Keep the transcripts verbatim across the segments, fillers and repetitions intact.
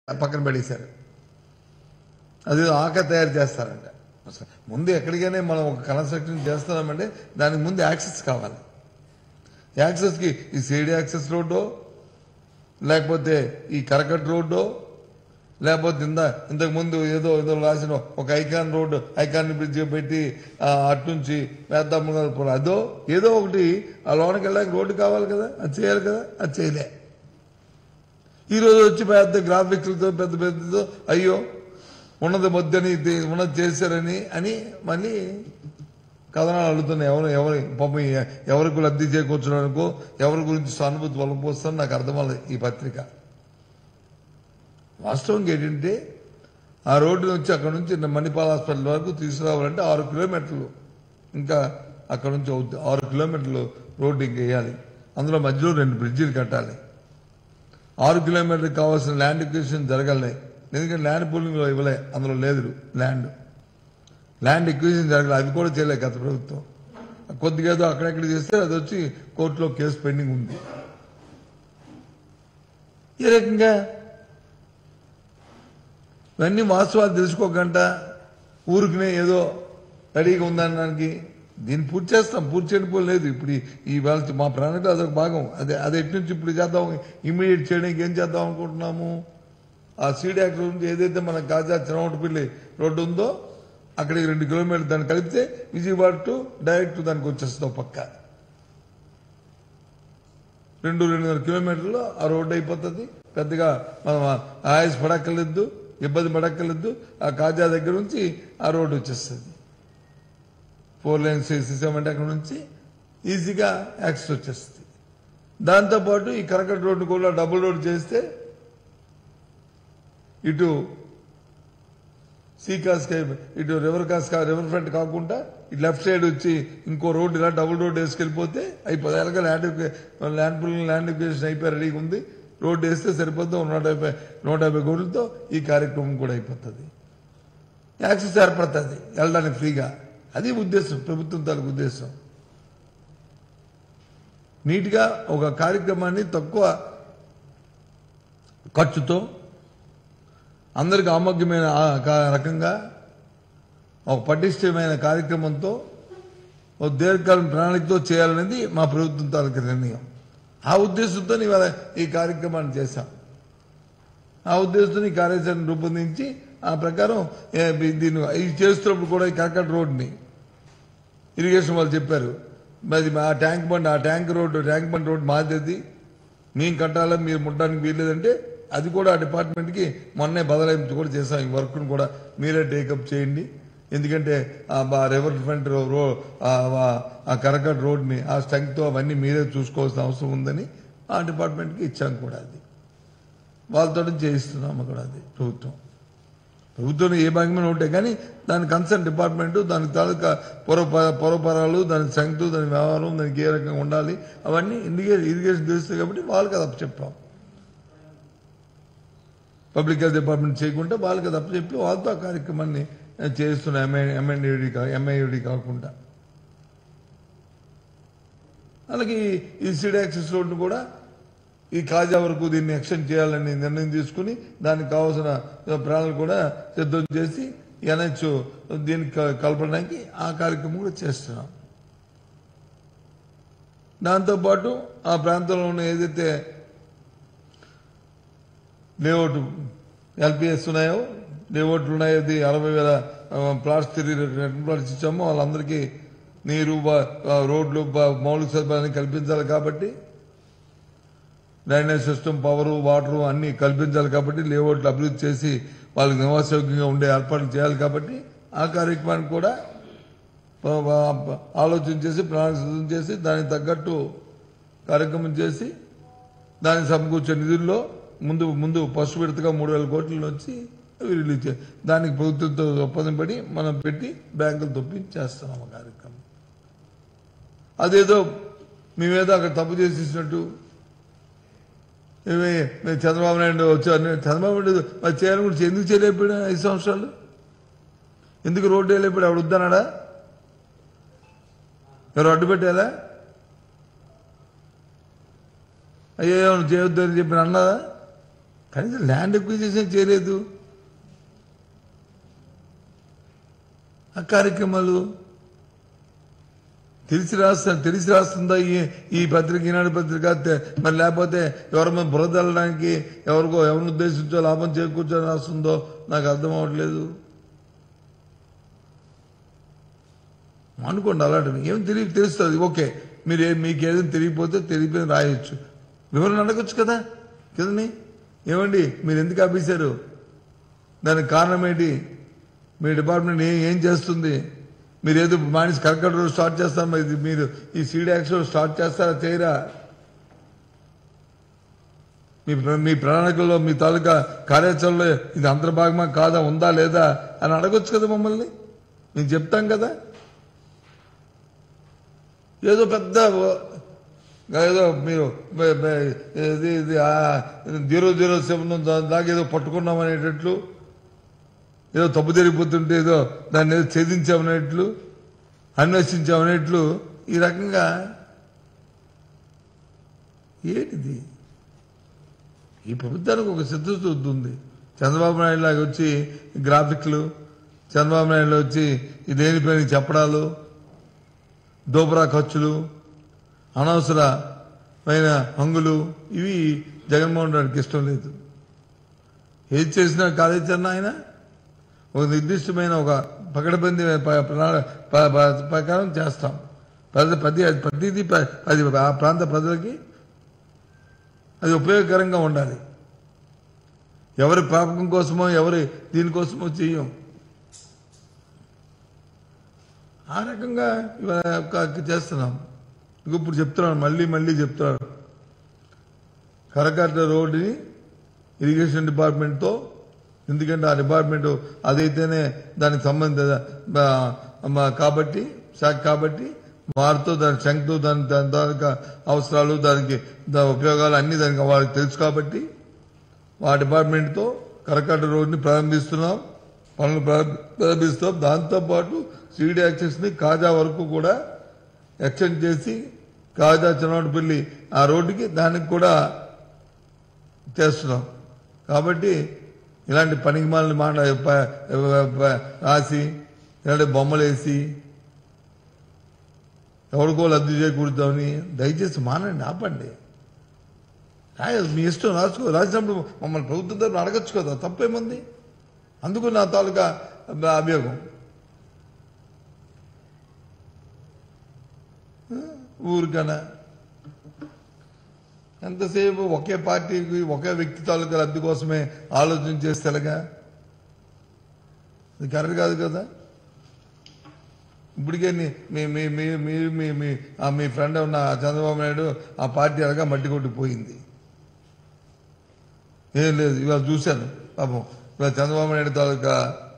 పక్కన పడేశారు. అది ఆక తయారు చేస్తారంట. ముందు ఎక్కడికైనా మనం ఒక కన్స్ట్రక్షన్ చేస్తున్నామంటే దానికి ముందు యాక్సెస్ కావాలి. యాక్సెస్కి ఈ సీడీ యాక్సెస్ రోడ్డో లేకపోతే ఈ కరకట్ రోడ్డో లేకపోతే ఇంత ఇంతకు ముందు ఏదో ఏదో రాసిన ఒక ఐకాన్ రోడ్డు ఐకాన్ బ్రిడ్జ్ పెట్టి అట్నుంచి వేద్దాం అదో ఏదో ఒకటి ఆ లోనకి వెళ్ళడానికి రోడ్డు కావాలి కదా, అది చేయాలి కదా, అది చేయలే. ఈరోజు వచ్చి పెద్ద గ్రాఫిక్స్లతో పెద్ద పెద్దతో అయ్యో ఉన్నది వద్దని ఉన్నది చేశారని అని మళ్ళీ కథనాలు అడుగుతున్నాయి. ఎవరు ఎవరి పాపం ఎవరికి లబ్ధి చేకూర్చడానికో ఎవరి గురించి సానుభూతి వలపోస్తారో నాకు అర్థమవుతుంది ఈ పత్రిక. వాస్తవం ఏంటంటే ఆ రోడ్డు నుంచి అక్కడ నుంచి మణిపాల్ హాస్పిటల్ వరకు తీసుకురావాలంటే ఆరు కిలోమీటర్లు ఇంకా అక్కడ నుంచి అవుతుంది. ఆరు కిలోమీటర్లు రోడ్డు ఇంకా వేయాలి. అందులో మధ్యలో రెండు బ్రిడ్జిలు కట్టాలి. ఆరు కిలోమీటర్లకు కావాల్సిన ల్యాండ్ ఎక్విజిషన్ జరగలే. ఎందుకంటే ల్యాండ్ పూలింగ్ ఇవ్వలే, అందులో లేదు ల్యాండ్ ల్యాండ్ ఎక్విజిషన్ జరగలే. అది కూడా చేయలేదు గత ప్రభుత్వం. కొద్దిగా ఏదో అక్కడెక్కడ చేస్తే అది వచ్చి కోర్టులో కేసు పెండింగ్ ఉంది. ఈ రకంగా ఇవన్నీ వాస్తవాలు తెలుసుకోకుండా ఊరికినే ఏదో రెడీగా ఉందనడానికి దీన్ని పూర్తి చేస్తాం. పూర్తి చేయకపోలేదు. ఇప్పుడు ఈ వాళ్ళ మా ప్రణాళిక అదొక భాగం. అదే అది ఎటు నుంచి ఇప్పుడు చేద్దాం, ఇమీడియట్ చేయడానికి ఏం చేద్దాం అనుకుంటున్నాము. ఆ సీడీ యాక్ట్ నుంచి ఏదైతే మన కాజా చిన్నపల్లి రోడ్డు ఉందో అక్కడికి రెండు కిలోమీటర్లు దాన్ని కలిపితే విజయవాడ టు డైరెక్ట్ దానికి వచ్చేస్తాం. పక్క రెండు రెండున్నర కిలోమీటర్లు ఆ రోడ్డు అయిపోతుంది. పెద్దగా మనం ఆయాస పడక్కర్లేదు, ఇబ్బంది పడక్కర్లేదు. ఆ కాజా దగ్గర నుంచి ఆ రోడ్డు వచ్చేస్తుంది. ఫోర్ లైన్స్ సిస్టమ్ అంటే అక్కడ నుంచి ఈజీగా యాక్సెస్ వచ్చేస్తుంది. దాంతోపాటు ఈ కరకట్ రోడ్డు కూడా డబుల్ రోడ్ చేస్తే ఇటు సీ కాస్క ఇటు రివర్ కాస్క రివర్ ఫ్రంట్ కాకుండా ఇటు లెఫ్ట్ సైడ్ వచ్చి ఇంకో రోడ్డు ఇలా డబుల్ రోడ్ వేసుకెళ్ళిపోతే అయిపోతుంది. అలాగే land land pooling land acquisition అయిపోయి రెడీగా ఉంది. రోడ్డు వేస్తే సరిపోతుంది. నూట యాభై నూట యాభై కోట్లతో ఈ కార్యక్రమం కూడా అయిపోతుంది. యాక్సెస్ ఏర్పడుతుంది వెళ్ళడానికి ఫ్రీగా. అది ఉద్దేశం, ప్రభుత్వం తాలూకు ఉద్దేశం. నీట్గా ఒక కార్యక్రమాన్ని తక్కువ ఖర్చుతో అందరికి ఆమోగ్యమైన రకంగా ఒక పటిష్టమైన కార్యక్రమంతో ఒక దీర్ఘకాలం ప్రణాళికతో చేయాలనేది మా ప్రభుత్వం తాలూకు నిర్ణయం. ఆ ఉద్దేశంతో ఇవాళ ఈ కార్యక్రమాన్ని చేశాం. ఆ ఉద్దేశంతో ఈ కార్యాచరణ రూపొందించి ఆ ప్రకారం దీన్ని ఇది చేస్తున్నప్పుడు కూడా ఈ కరకట్ రోడ్ని ఇరిగేషన్ వాళ్ళు చెప్పారు, మరి ఆ ట్యాంక్ బండ్ ఆ tank road tank bund road మాది, మేము కట్టాలా మీరు ముట్టడానికి వీల్లేదంటే అది కూడా ఆ డిపార్ట్మెంట్కి మొన్నే బదలాయింపు కూడా చేశాం. ఈ వర్క్ను కూడా మీరే టేకప్ చేయండి. ఎందుకంటే ఆ రివర్ ఫ్రంట్ రో ఆ కరకట్ రోడ్ని ఆ స్ట్రెంగ్త్తో అవన్నీ మీరే చూసుకోవాల్సిన అవసరం ఉందని ఆ డిపార్ట్మెంట్కి ఇచ్చాం కూడా. అది వాళ్ళతో చేయిస్తున్నాము కూడా. అది ప్రభుత్వం ప్రభుత్వం ఏ భాగంలో ఉంటాయి కానీ దాని కన్సర్న్ డిపార్ట్మెంట్ దాని తాలూకా పూర్వ పూర్వపరాలు దాని స్ట్రెంగ్త్ దాని వ్యవహారం దానికి ఏ రకంగా ఉండాలి అవన్నీ ఇండికేషన్ ఇరిగేషన్ తెలుస్తాయి కాబట్టి వాళ్ళకి అది అప్పచెప్పాం. పబ్లిక్ హెల్త్ డిపార్ట్మెంట్ చేయకుండా వాళ్ళకి అది అప్పచెప్పి వాళ్ళతో ఆ కార్యక్రమాన్ని చేస్తున్న ఎంఐ ఎంఐడి ఎంఐడి కాకుండా. అలాగే ఈ సీడీ యాక్సెస్ రోడ్ను కూడా ఈ కాజా వరకు దీన్ని ఎక్స్టెండ్ చేయాలని నిర్ణయం తీసుకుని దానికి కావాల్సిన ప్రణాళిక కూడా సిద్ధం చేసి ఎన్హెచ్ దీనికి కలపడానికి ఆ కార్యక్రమం కూడా చేస్తున్నాం. దాంతోపాటు ఆ ప్రాంతంలో ఉన్న ఏదైతే లేఅవుట్ ఎల్పిఎస్ ఉన్నాయో లేఅవుట్లు ఉన్నాయో అది అరవై వేల ప్లాట్స్ తిరిగి రెండు ప్లాట్స్ ఇచ్చామో వాళ్ళందరికీ నీరు రోడ్లు మౌలిక సదుపాయాన్ని కల్పించాలి కాబట్టి డ్రైనేజ్ సిస్టమ్ పవరు వాటరు అన్ని కల్పించాలి కాబట్టి లేఅవుట్లు అభివృద్ధి చేసి వాళ్ళకి నివాసయోగ్యంగా ఉండే ఏర్పాట్లు చేయాలి కాబట్టి ఆ కార్యక్రమానికి కూడా ఆలోచన చేసి ప్రణాళిక సిద్ధం చేసి దానికి తగ్గట్టు కార్యక్రమం చేసి దానికి సమకూర్చే నిధుల్లో ముందు ముందు ఫస్ట్ విడతగా మూడు వేల కోట్ల నుంచి రిలీజ్ చేయాలి. దానికి ప్రభుత్వంతో ఒప్పందం పడి మనం పెట్టి బ్యాంకులు తొప్పించి చేస్తున్నాం ఆ కార్యక్రమం. అదేదో మేమేదో అక్కడ తప్పు చేసేసినట్టు చంద్రబాబు నాయుడు వచ్చారు. చంద్రబాబు నాయుడు మరి చేయాలని కూడా ఎందుకు చేయలేకపోయాడు? ఐదు సంవత్సరాలు ఎందుకు రోడ్డు వేయలేకపోయాడు? ఆవిడ వద్దన్నాడా? ఎవరు అడ్డు పెట్టాలా? అయ్యో చేయొద్దు అని చెప్పి అన్నదా? కనీసం ల్యాండ్ ఎక్విజిషన్ చేయలేదు. ఆ కార్యక్రమాలు తెలిసి రాస్తా తెలిసి రాస్తుందా ఈ ఈ పత్రిక, ఈనాడు పత్రిక? మరి లేకపోతే ఎవరి మీద బురదల్లడానికి, ఎవరికో ఎవరిని ఉద్దేశించో లాభం చేకూర్చొని రాస్తుందో నాకు అర్థం అవ్వట్లేదు. అనుకోండి అలాంటివి ఏం తెలియ తెలుస్తుంది. ఓకే, మీరు మీకు ఏదైనా తెలియకపోతే తెలియపోయింది రాయొచ్చు, వివరణ అడగచ్చు కదా కదండి. ఏమండి మీరు ఎందుకు ఆపేశారు, దానికి కారణం ఏంటి, మీ డిపార్ట్మెంట్ ఏం చేస్తుంది, మీరు ఏదో మానేసి కర్కట రోజు స్టార్ట్ చేస్తారు, మరి మీరు ఈ సీడీ యాక్షన్ స్టార్ట్ చేస్తారా చేయరా? మీ మీ ప్రణాళికల్లో మీ తాలూకా కార్యాచరణలో ఇది అంతర్భాగమా కాదా, ఉందా లేదా అని అడగొచ్చు కదా మమ్మల్ని. నేను చెప్తాం కదా. ఏదో పెద్ద ఏదో మీరు ఇది ఇది జీరో జీరో సెవెన్ దాకా ఏదో పట్టుకున్నామనేటట్లు, ఏదో తప్పు జరిగిపోతుంటే ఏదో దాన్ని ఏదో ఛేదించామనేట్లు, అన్వేషించామనేట్లు ఈ రకంగా ఏంటిది? ఈ ప్రభుత్వానికి ఒక చిత్తశుద్ధి ఉంది. చంద్రబాబు నాయుడు లాగా వచ్చి గ్రాఫిక్లు, చంద్రబాబు నాయుడు వచ్చి ఇదేనిపైన చెప్పడాలు, దోబరా ఖర్చులు, అనవసరమైన హంగులు, ఇవి జగన్మోహన్ రెడ్డికి ఇష్టం లేదు. ఏది చేసినా కార్యాచరణ ఆయన ఒక నిర్దిష్టమైన ఒక పకడ్బందీ ప్రకారం చేస్తాం. ప్రతి ప్రతి ప్రతిదీ అది ఆ ప్రాంత ప్రజలకి అది ఉపయోగకరంగా ఉండాలి. ఎవరి పాపకం కోసమో ఎవరి దీనికోసమో చెయ్యం. ఆ రకంగా చేస్తున్నాం. ఇప్పుడు చెప్తున్నాను, మళ్ళీ మళ్ళీ చెప్తున్నాను, కరకట్ట రోడ్డుని ఇరిగేషన్ డిపార్ట్మెంట్తో, ఎందుకంటే ఆ డిపార్ట్మెంట్ అదైతేనే దానికి సంబంధించిన కాబట్టి శాఖ కాబట్టి వారితో దాని శంఖతో దాని దాని దానికి అవసరాలు, దానికి దాని ఉపయోగాలు అన్ని దానికి వారికి తెలుసు కాబట్టి ఆ డిపార్ట్మెంట్తో కరకట్ట రోడ్డుని ప్రారంభిస్తున్నాం, పనులు ప్రారంభిస్తాం. దాంతోపాటు సీడీ యాక్సెస్ ని కాజా వరకు కూడా ఎక్స్టెండ్ చేసి కాజా చిన్నపల్లి ఆ రోడ్డుకి దానికి కూడా చేస్తున్నాం. కాబట్టి ఇలాంటి పనికిమాలని మాట రాసి ఇలాంటి బొమ్మలు వేసి ఎవరికో లబ్ధి చేకూరుతామని దయచేసి మానండి, ఆపండి. మీ ఇష్టం రాసుకో, రాసినప్పుడు మమ్మల్ని ప్రభుత్వం తరఫున అడగచ్చు కదా, తప్పేముంది? అందుకు నా తాలూకా అభియోగం. ఊరికనా ఎంతసేపు ఒకే పార్టీకి ఒకే వ్యక్తి తాలూకా లబ్ధి కోసమే ఆలోచన చేస్తేలాగా అది కరెక్ట్ కాదు కదా. ఇప్పటికే మీ మీ మీ మీ మీ ఫ్రెండ్ ఉన్న చంద్రబాబు నాయుడు ఆ పార్టీ అలాగా మట్టి కొట్టిపోయింది. ఏం లేదు, ఇవాళ చూశాను పాపం. ఇవాళ చంద్రబాబు నాయుడు తాలూకా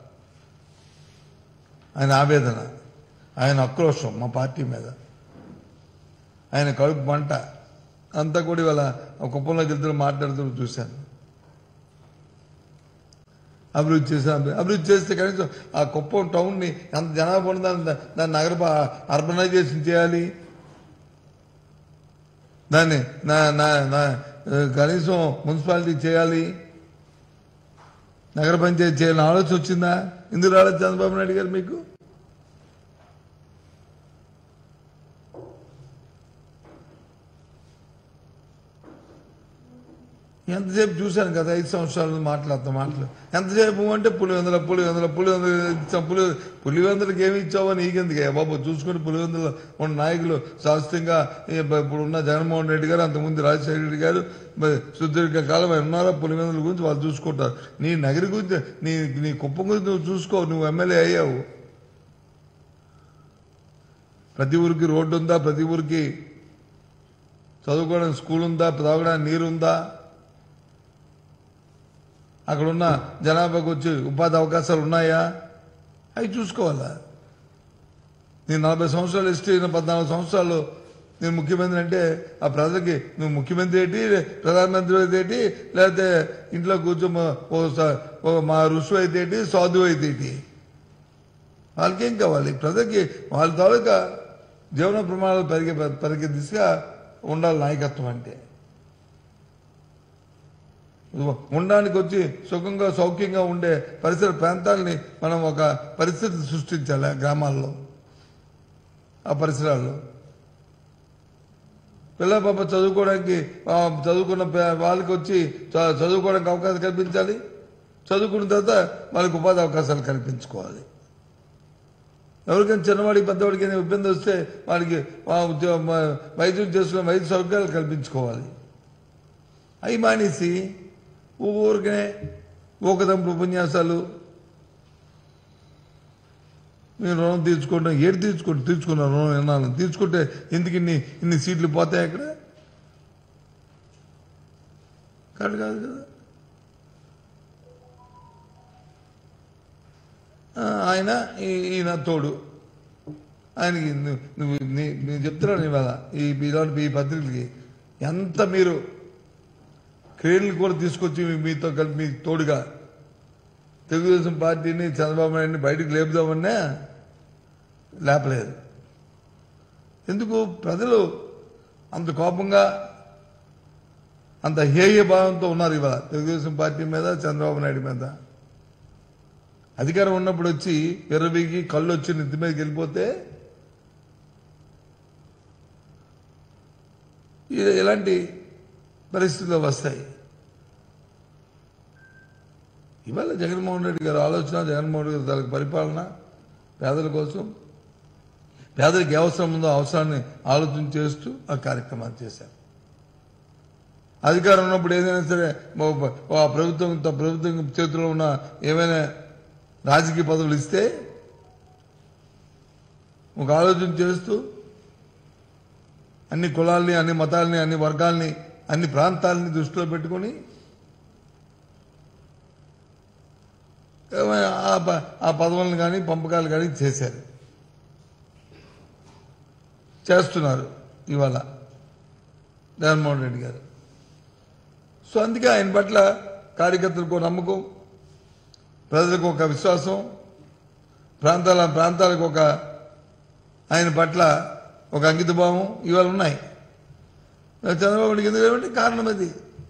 ఆయన ఆవేదన, ఆయన ఆక్రోషం మా పార్టీ మీద, ఆయన కడుపు మంట అంతా కూడా ఇవాళ కుప్పంలో గెలుతులు మాట్లాడుతూ చూశాను. అభివృద్ధి చేశాను, అభివృద్ధి చేస్తే కనీసం ఆ కుప్పం టౌన్ ని ఎంత జనాభా ఉన్న దాన్ని దాన్ని నగర అర్బనైజేషన్ చేయాలి, దాన్ని కనీసం మున్సిపాలిటీ చేయాలి, నగర పంచాయతీ చేయాలని ఆలోచన వచ్చిందా? ఎందుకు రాలేదు చంద్రబాబు నాయుడు గారు మీకు? ఎంతసేపు చూశాను కదా, ఐదు సంవత్సరాలు మాట్లాడతాం మాటలు ఎంతసేపు అంటే పులివెందుల పులివెందుల పులివెందుల పులి పులివెందులకు ఏమి ఇచ్చావో నీకెందుకే బాబు? చూసుకుని పులివెందుల ఉన్న నాయకులు శాస్త్రంగా ఇప్పుడు ఉన్న జగన్మోహన్ రెడ్డి గారు, అంతకుముందు రాజశేఖర రెడ్డి గారు సుదీర్ఘ కాలం ఉన్నారో పులివెందుల గురించి వాళ్ళు చూసుకుంటారు. నీ నగరి గురించి, నీ నీ కుప్పం గురించి నువ్వు చూసుకో. నువ్వు ఎమ్మెల్యే అయ్యావు. ప్రతి ఊరికి రోడ్డు ఉందా? ప్రతి ఊరికి చదువుకోవడానికి స్కూల్ ఉందా? తాగడానికి నీరు ఉందా? అక్కడున్న జనాభాకు వచ్చి ఉపాధి అవకాశాలు ఉన్నాయా? అవి చూసుకోవాలా. నేను నలభై సంవత్సరాలు ఇస్తే పద్నాలుగు సంవత్సరాలు నేను ముఖ్యమంత్రి అంటే ఆ ప్రజలకి నువ్వు ముఖ్యమంత్రి ఏంటి, ప్రధానమంత్రి అయితే ఏంటి, లేకపోతే ఇంట్లో కూర్చో మా ఋషు అయితే ఏంటి, సాధువు అయితే ఏంటి? వాళ్ళకేం కావాలి? ప్రజలకి వాళ్ళ తాలూకా జీవన ప్రమాణాలు పెరిగే పెరిగే దిశగా ఉండాలి నాయకత్వం అంటే. ఉండడానికి వచ్చి సుఖంగా సౌఖ్యంగా ఉండే పరిసర ప్రాంతాలని మనం ఒక పరిస్థితి సృష్టించాలి ఆ గ్రామాల్లో, ఆ పరిసరాల్లో. పిల్ల పాప చదువుకోవడానికి చదువుకున్న వాళ్ళకి వచ్చి చదువుకోవడానికి అవకాశం కల్పించాలి. చదువుకున్న తర్వాత వాళ్ళకి ఉపాధి అవకాశాలు కల్పించుకోవాలి. ఎవరికైనా చిన్నవాడికి పెద్దవాడికి ఇబ్బంది వస్తే వాడికి వైద్యం చేసుకున్న వైద్య సౌకర్యాలు కల్పించుకోవాలి. అవి మానేసి ఊరికనే ఊకదంపుడు ఉపన్యాసాలు, మీరు రుణం తీర్చుకోవడం ఏడు తీర్చుకోండి తీర్చుకున్నారు రుణం విన్నాను తీర్చుకుంటే ఎందుకు ఇన్ని ఇన్ని సీట్లు పోతాయి అక్కడ? కాదు కాదు కదా. ఆయన ఈయన తోడు ఆయనకి నువ్వు నేను చెప్తున్నాను ఇవాళ ఈ ఇలాంటి ఈ పత్రికలకి ఎంత మీరు క్రేన్లు కూడా తీసుకొచ్చి మీతో కలిపి మీ తోడుగా తెలుగుదేశం పార్టీని చంద్రబాబు నాయుడిని బయటకు లేపుదామన్నా లేపలేదు. ఎందుకు? ప్రజలు అంత కోపంగా అంత హేయ భావంతో ఉన్నారు ఇవాళ తెలుగుదేశం పార్టీ మీద, చంద్రబాబు నాయుడు మీద. అధికారం ఉన్నప్పుడు వచ్చి ఎర్రబీకి కళ్ళు వచ్చి నెత్తి మీదకి వెళ్ళిపోతే ఇలాంటి పరిస్థితులు వస్తాయి. ఇవాళ జగన్మోహన్ రెడ్డి గారు ఆలోచన, జగన్మోహన్ రెడ్డి గారి పరిపాలన పేదల కోసం, పేదలకు ఏ అవసరం ఉందో అవసరాన్ని ఆలోచన చేస్తూ ఆ కార్యక్రమాన్ని చేశారు. అధికారం ఉన్నప్పుడు ఏదైనా సరే ఆ ప్రభుత్వం ప్రభుత్వం చేతిలో ఉన్న ఏమైనా రాజకీయ పదవులు ఇస్తే ఒక ఆలోచన చేస్తూ అన్ని కులాల్ని, అన్ని మతాల్ని, అన్ని వర్గాల్ని, అన్ని ప్రాంతాలని దృష్టిలో పెట్టుకుని ఆ పదవులను కానీ పంపకాలు కానీ చేశారు, చేస్తున్నారు ఇవాళ జగన్మోహన్ రెడ్డి గారు. సో అందుకే ఆయన పట్ల కార్యకర్తలకు నమ్మకం, ప్రజలకు ఒక విశ్వాసం, ప్రాంతాల ప్రాంతాలకు ఒక ఆయన పట్ల ఒక అంకితభావం ఇవాళ ఉన్నాయి. చంద్రబాబు నాయుడు ఎందుకు ఏమంటే కారణం అది.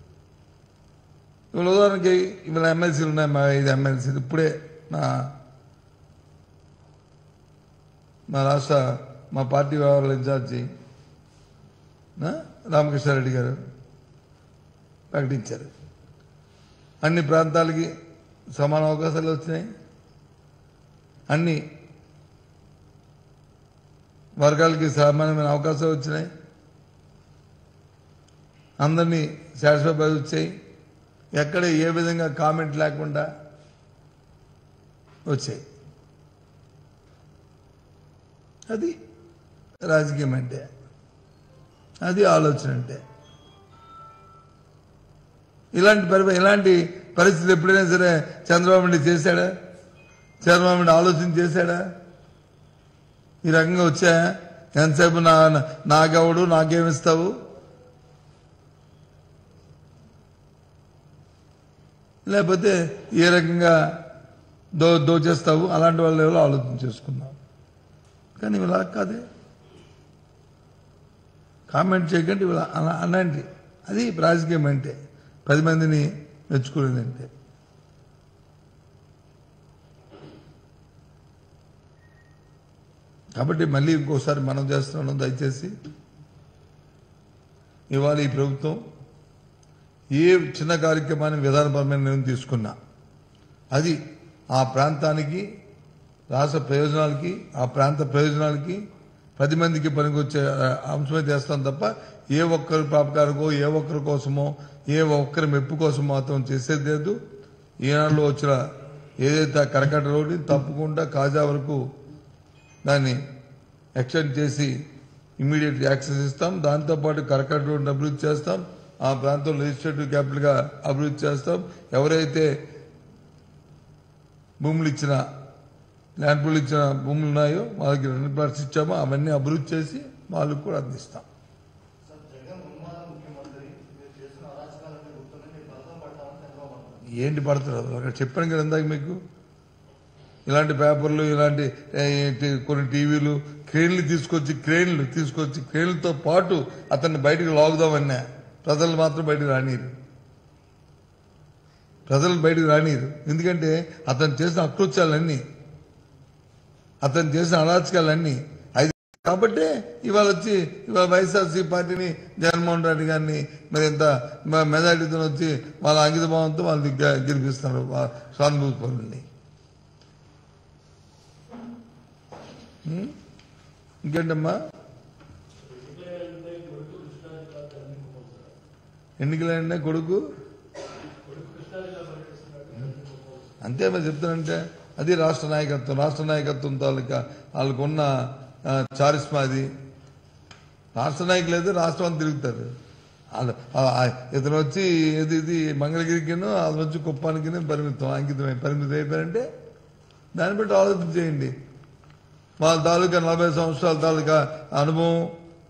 ఇవాళ ఉదాహరణకి ఇవాళ ఎమ్మెల్సీలు ఉన్నాయి, మా ఐదు ఎమ్మెల్సీలు. ఇప్పుడే నా మా రాష్ట్ర మా పార్టీ వ్యవహారాల ఇన్ఛార్జి రామకృష్ణారెడ్డి గారు ప్రకటించారు. అన్ని ప్రాంతాలకి సమాన అవకాశాలు వచ్చినాయి, అన్ని వర్గాలకి సమానమైన అవకాశాలు వచ్చినాయి, అందరినీ సాటిస్ఫై వచ్చాయి, ఎక్కడ ఏ విధంగా కామెంట్ లేకుండా వచ్చాయి. అది రాజకీయం అంటే, అది ఆలోచన అంటే. ఇలాంటి పరి ఇలాంటి పరిస్థితులు ఎప్పుడైనా సరే చంద్రబాబు నాయుడు చేశాడా? చంద్రబాబు నాయుడు ఆలోచన చేశాడా? ఈ రకంగా వచ్చా ఎంతసేపు నా నాకెవడు నాకేమిస్తావు, లేకపోతే ఏ రకంగా దో దోచేస్తావు, అలాంటి వాళ్ళు ఎవరో ఆలోచన చేసుకున్నావు. కానీ ఇలా కాదే, కామెంట్ చేయకండి ఇలా అలా అలాంటి. అది రాజకీయం అంటే, పది మందిని మెచ్చుకునేదంటే. కాబట్టి మళ్ళీ ఇంకోసారి మనం చేస్తున్నాం, దయచేసి ఇవాళ ఈ ప్రభుత్వం ఏ చిన్న కార్యక్రమాన్ని విధానపరమైన నిర్ణయం తీసుకున్నా అది ఆ ప్రాంతానికి, రాష్ట్ర ప్రయోజనాలకి, ఆ ప్రాంత ప్రయోజనాలకి, పది మందికి పనికొచ్చే అంశమే చేస్తాం తప్ప ఏ ఒక్కరి పాపకారకో, ఏ ఒక్కరి కోసమో, ఏ ఒక్కరి మెప్పు కోసం మాత్రం చేసేది లేదు. ఈనాడులో వచ్చిన ఏదైతే కరకట్ట రోడ్డు తప్పకుండా కాజా వరకు దాన్ని ఎక్స్టెండ్ చేసి ఇమ్మీడియట్ యాక్సెస్ ఇస్తాం. దాంతోపాటు కరకట్ట రోడ్డును అభివృద్ధి చేస్తాం. ఆ ప్రాంతం లెజిస్లేటివ్ క్యాపిటల్ గా అభివృద్ధి చేస్తాం. ఎవరైతే భూములు ఇచ్చిన ల్యాండ్ పూల్ ఇచ్చిన భూములు ఉన్నాయో వాళ్ళకి రెండు ప్లాట్స్ ఇచ్చామో అవన్నీ అభివృద్ధి చేసి వాళ్ళకు కూడా అందిస్తాం. ఏంటి పడతారు అక్కడ చెప్పాను కదా ఇందాక మీకు. ఇలాంటి పేపర్లు, ఇలాంటి కొన్ని టీవీలు, క్రేన్లు తీసుకొచ్చి క్రేన్లు తీసుకొచ్చి క్రేన్లతో పాటు అతన్ని బయటకు లాగుదామన్నా ప్రజలు మాత్రం బయటకు రానిరు. ప్రజలు బయటకు రానియరు. ఎందుకంటే అతను చేసిన అకృత్యాలన్నీ, అతను చేసిన అరాచకాలన్నీ ఐదు కాబట్టి ఇవాళ వచ్చి ఇవాళ వైఎస్ఆర్సీ పార్టీని జగన్మోహన్ రెడ్డి గారిని మరి ఎంత మెజారిటీతో వచ్చి వాళ్ళ అంకిత భావంతో వాళ్ళు గెలిపిస్తున్నారు సానుభూతి పనుల్ని. ఇంకేంటమ్మా ఎన్నికలైనా కొడుకు అంతే మరి చెప్తానంటే అది రాష్ట్ర నాయకత్వం. రాష్ట్ర నాయకత్వం తాలూకా వాళ్ళకున్న చారిస్మా అది. రాష్ట్ర నాయకులు అయితే రాష్ట్రం అంతా తిరుగుతారు. ఇతను వచ్చి ఇది ఇది మంగళగిరికిను అతను వచ్చి కుప్పానికి పరిమితం అంకితమై పరిమితం అయిపోయారంటే దాన్ని బట్టి ఆలోచన చేయండి. వాళ్ళ తాలూకా నలభై సంవత్సరాల తాలూకా అనుభవం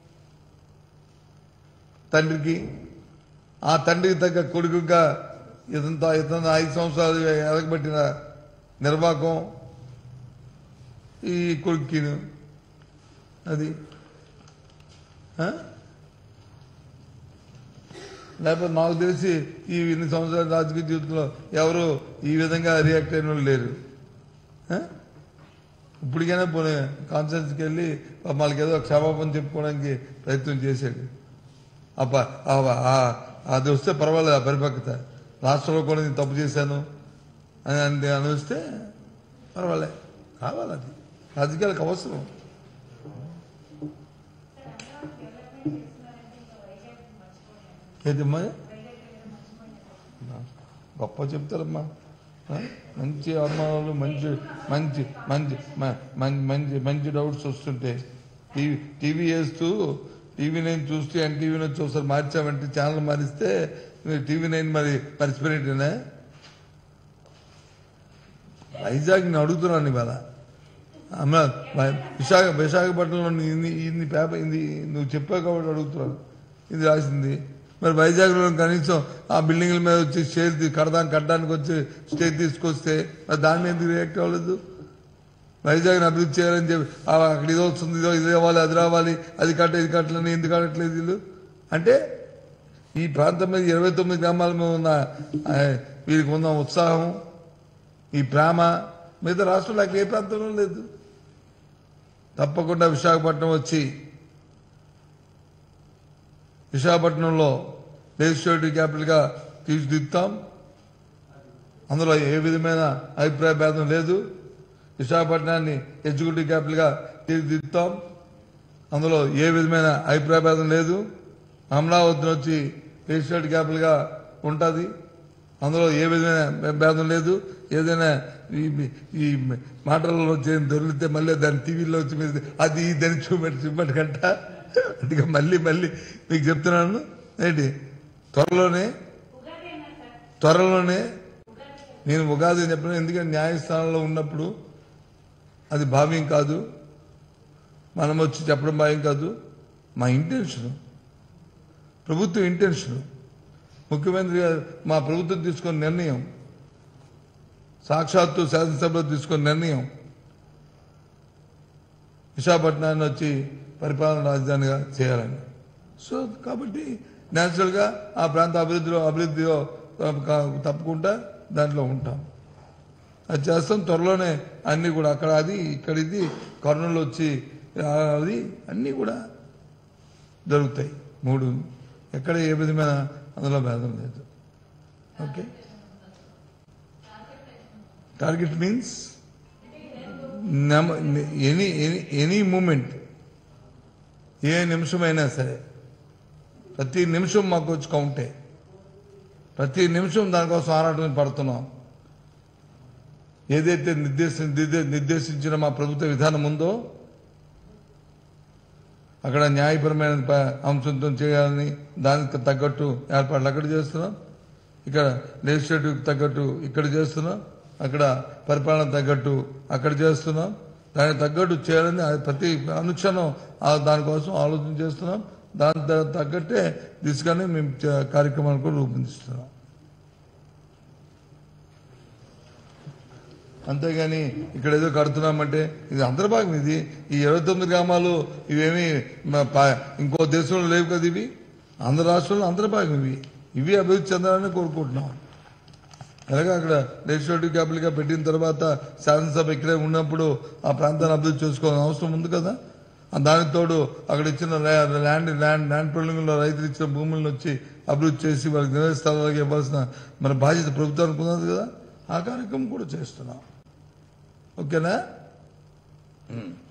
తండ్రికి, ఆ తండ్రికి తగ్గ కొడుకుగా ఇతంత ఇతను ఐదు సంవత్సరాలు ఎలగబెట్టిన నిర్వాహకం ఈ కొడుకును అది. లేకపోతే నాకు తెలిసి ఈ ఇన్ని సంవత్సరాల రాజకీయ జీవితంలో ఎవరు ఈ విధంగా రియాక్ట్ అయిన వాళ్ళు లేరు. ఇప్పటికైనా పోనీ కాన్ఫరెన్స్కి వెళ్ళి వాళ్ళకి ఏదో క్షమాపణ చెప్పుకోవడానికి ప్రయత్నం చేశాడు. అప్ప అది వస్తే పర్వాలేదు. ఆ పరిపక్వత రాష్ట్రంలో కూడా నేను తప్పు చేశాను అని అనిపిస్తే పర్వాలే, కావాలి. అది రాజకీయాలకు అవసరం. ఏదమ్మా గొప్ప చెప్తారమ్మా. మంచి అనుమానాలు, మంచి మంచి మంచి మంచి మంచి డౌట్స్ వస్తుంటే టీవీ టీవీ వేస్తూ టీవీ నైన్ చూస్తూ ఎన్టీవీ నుంచి ఒకసారి మార్చామంటే ఛానల్ మారిస్తే టీవీ నైన్ మరి మర్చిపోయినట్టేనా? వైజాగ్ నేను అడుగుతున్నాను ఇవాళ. అమ్మ విశాఖ విశాఖపట్నంలో ఇన్ని ఇన్ని పేపర్ ఇది నువ్వు చెప్పావు కాబట్టి అడుగుతున్నాను. ఇది రాసింది మరి వైజాగ్లో కనీసం ఆ బిల్డింగ్ల మీద వచ్చి స్టేజ్ కడదానికి కట్టడానికి వచ్చి స్టేజ్ తీసుకొస్తే మరి దాని మీద రియాక్ట్ అవ్వలేదు. వైజాగ్ని అభివృద్ధి చేయాలని చెప్పి అక్కడ ఇదో వస్తుంది, ఇదో ఇది రావాలి, అది రావాలి, అది కట్ట ఇది కట్టలని ఎందుకు కట్టట్లేదు వీళ్ళు అంటే ఈ ప్రాంతం మీద ఇరవై తొమ్మిది గ్రామాల మీద ఉన్న వీరికి ఉన్న ఉత్సాహం, ఈ ప్రేమ మిగతా రాష్ట్రంలో అక్కడ ఏ ప్రాంతంలో లేదు. తప్పకుండా విశాఖపట్నం వచ్చి విశాఖపట్నంలో లెజిస్లేటివ్ క్యాపిటల్ గా తీర్చిదిద్దుతాం. అందులో ఏ విధమైన అభిప్రాయ భేదం లేదు. విశాఖపట్నాన్ని ఎగ్జిక్యూటివ్ క్యాపిటల్ గా తీర్చిదిద్దుతాం. అందులో ఏ విధమైన అభిప్రాయ భేదం లేదు. అమరావతి వచ్చి లెజిస్లేటివ్ క్యాపిటల్ గా ఉంటుంది. అందులో ఏ విధమైన భేదం లేదు. ఏదైనా ఈ మాటలలో దొరికితే మళ్ళీ దాని టీవీలో వచ్చి అది దాన్ని చూపెట్టి చూపెట్టి కంట అందుకే మళ్ళీ మళ్ళీ మీకు చెప్తున్నాను ఏంటి త్వరలోనే త్వరలోనే నేను ఉగాది చెప్పిన. ఎందుకంటే న్యాయస్థానంలో ఉన్నప్పుడు అది భావ్యం కాదు, మనం వచ్చి చెప్పడం భావ్యం కాదు. మా ఇంటెన్షన్, ప్రభుత్వం ఇంటెన్షన్, ముఖ్యమంత్రి గారు మా ప్రభుత్వం తీసుకున్న నిర్ణయం, సాక్షాత్తు శాసనసభలో తీసుకున్న నిర్ణయం విశాఖపట్నాన్ని వచ్చి పరిపాలన రాజధానిగా చేయాలని. సో కాబట్టి న్యాచురల్ గా ఆ ప్రాంత అభివృద్ధిలో అభివృద్ధిలో తప్పకుండా దాంట్లో ఉంటాం. అది చేస్తాం త్వరలోనే. అన్ని కూడా అక్కడ అది ఇక్కడ ఇది కర్నూలు వచ్చి అది అన్నీ కూడా జరుగుతాయి. మూడు ఎక్కడ ఏ విధమైన అందులో భేదం లేదు. Okay, target means any any moment, ఏ నిమిషమైనా సరే ప్రతి నిమిషం మాకు వచ్చి కౌంటే. ప్రతి నిమిషం దానికోసం ఆరాటం పడుతున్నాం. ఏదైతే నిర్దేశ నిర్దేశించిన మా ప్రభుత్వ విధానం ఉందో అక్కడ న్యాయపరమైన అంశంతో చేయాలని దానికి తగ్గట్టు ఏర్పాట్లు అక్కడ చేస్తున్నాం. ఇక్కడ లెజిస్లేటివ్ తగ్గట్టు ఇక్కడ చేస్తున్నాం. అక్కడ పరిపాలన తగ్గట్టు అక్కడ చేస్తున్నాం. దానికి తగ్గట్టు చేయాలని ప్రతి అనుక్షణం దానికోసం ఆలోచన చేస్తున్నాం. దాని తగ్గట్టే దిశగానే మేము కార్యక్రమాలు కూడా రూపొందిస్తున్నాం. అంతేగాని ఇక్కడ ఏదో కడుతున్నామంటే ఇది అంతర్భాగం. ఇది ఈ ఇరవై తొమ్మిది గ్రామాలు ఇవేమి ఇంకో దేశంలో లేవు కదా. ఇవి ఆంధ్ర రాష్ట్రంలో అంతర్భాగం. ఇవి ఇవి అభివృద్ధి చెందాలని కోరుకుంటున్నాం. అలాగే అక్కడ లెజిస్లేటివ్ క్యాపిటల్ గా పెట్టిన తర్వాత శాసనసభ ఇక్కడే ఉన్నప్పుడు ఆ ప్రాంతాన్ని అభివృద్ధి చేసుకోవాల్సిన అవసరం ఉంది కదా. దానికి తోడు అక్కడ ఇచ్చిన ల్యాండ్ ల్యాండ్ ల్యాండ్ పుల్లింగ్ లో రైతులు ఇచ్చిన భూములను వచ్చి అభివృద్ధి చేసి వాళ్ళకి నివాస స్థలాలకు ఇవ్వాల్సిన మన బాధ్యత ప్రభుత్వానికి ఉన్నది కదా. ఆ కార్యక్రమం కూడా చేస్తున్నాం. ఓకేనా.